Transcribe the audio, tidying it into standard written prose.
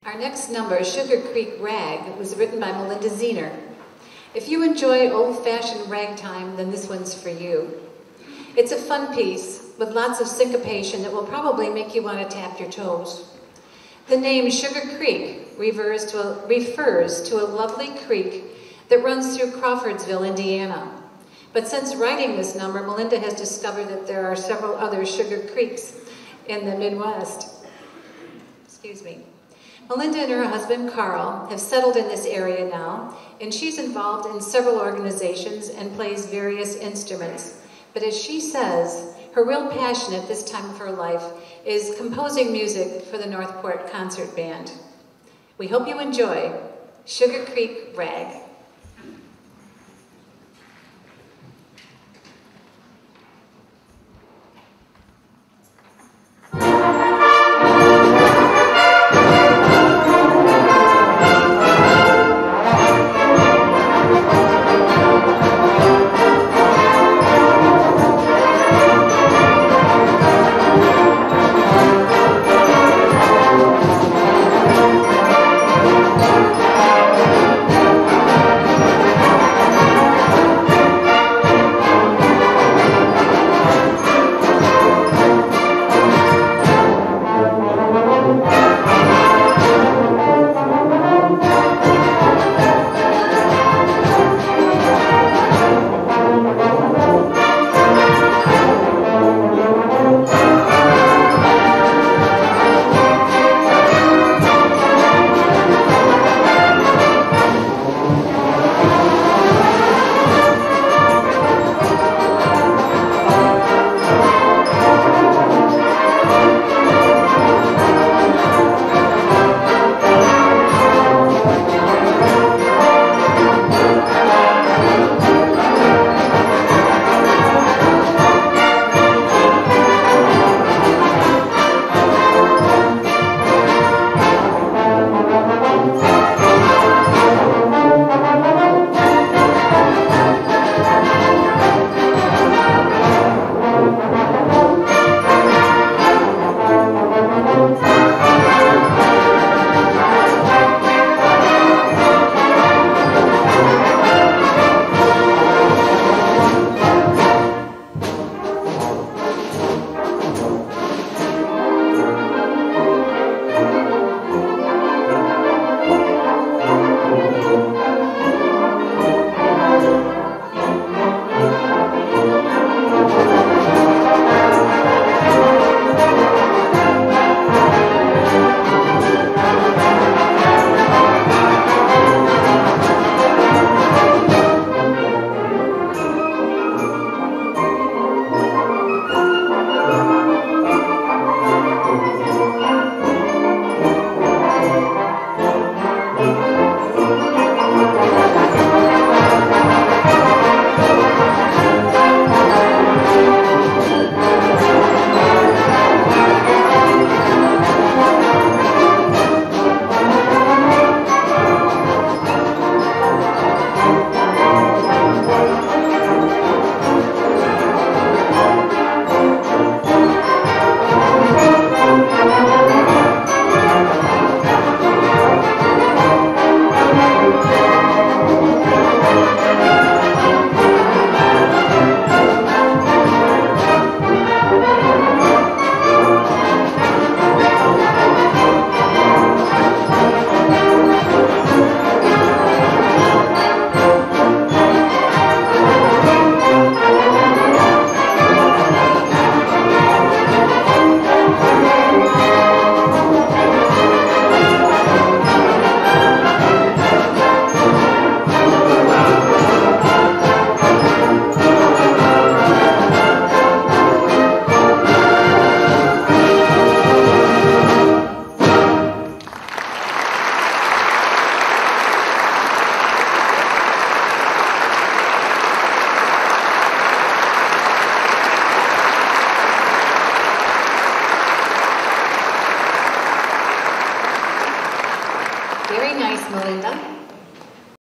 Our next number, Sugar Creek Rag, was written by Malinda Zenor. If you enjoy old-fashioned ragtime, then this one's for you. It's a fun piece with lots of syncopation that will probably make you want to tap your toes. The name Sugar Creek refers to a lovely creek that runs through Crawfordsville, Indiana. But since writing this number, Malinda has discovered that there are several other sugar creeks in the Midwest. Excuse me. Malinda and her husband, Carl, have settled in this area now, and she's involved in several organizations and plays various instruments. But as she says, her real passion at this time of her life is composing music for the Northport Concert Band. We hope you enjoy Sugar Creek Rag.